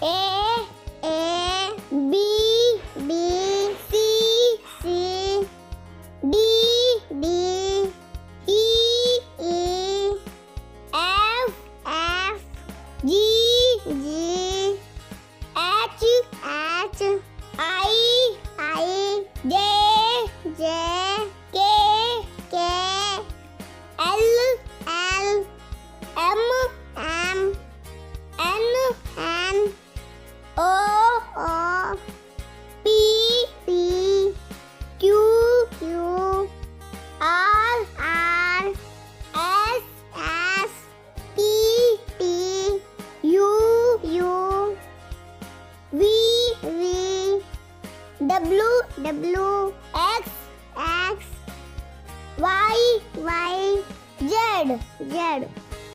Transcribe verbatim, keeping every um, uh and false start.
A A B B C C D D E E F F G G H H I I J J K K L L M M N N O O P P Q Q R R S S T T U U V V W W X X Y Y Z Z